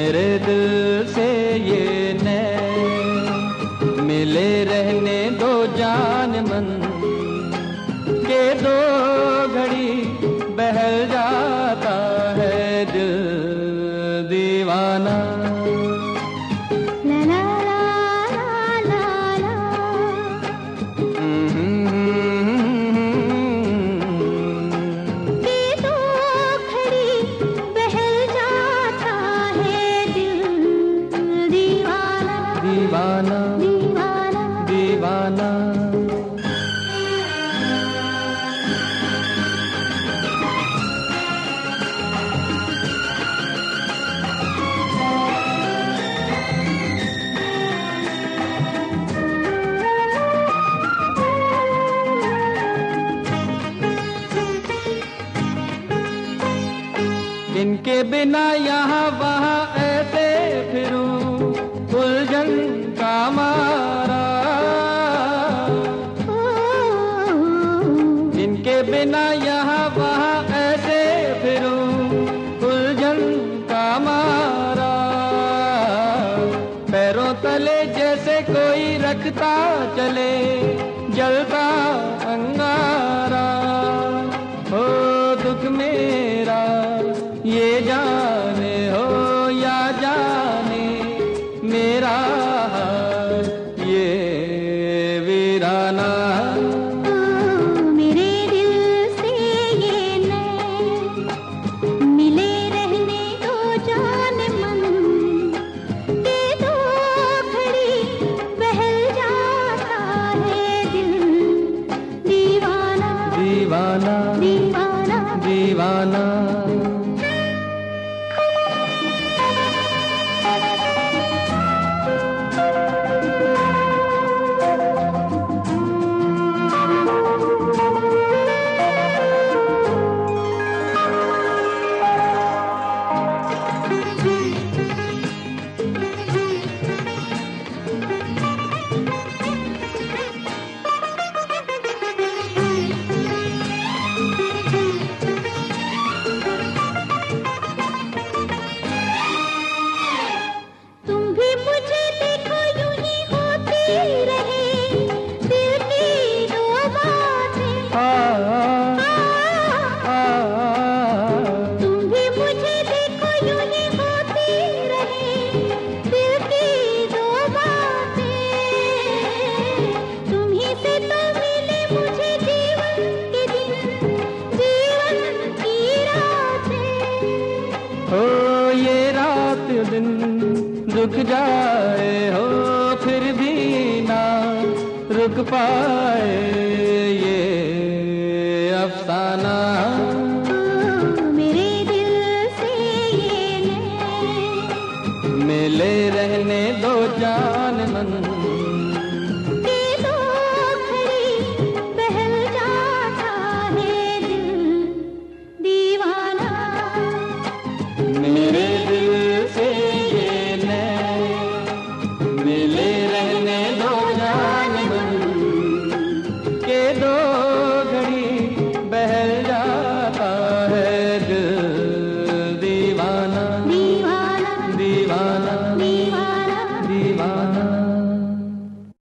मेरे दिल से ये नैन, मिले रहने दो जान मन, के दो घड़ी बहल जाता है दिल दीवाना। दीवाना दीवाना दीवाना। इनके बिना यहाँ वहाँ ऐसे फिरूं, उलझन का मारा। इनके बिना यहाँ वहाँ ऐसे फिरूं, उलझन का मारा। पैरों तले जैसे कोई रखता चले जलता अंगारा। हो दुख मेरा ये जाने हो या जाने मेरा हाल ये वीराना। मेरे दिल से ये नैन, मिले रहने दो जान मन, के दो घड़ी बहल जाता है दिल दीवाना दीवाना दीवाना दीवाना। दिन रुक जाए हो फिर भी ना रुक पाए ये अफसाना। मेरे दिल से ये नैन, मिले रहने दो जान मन,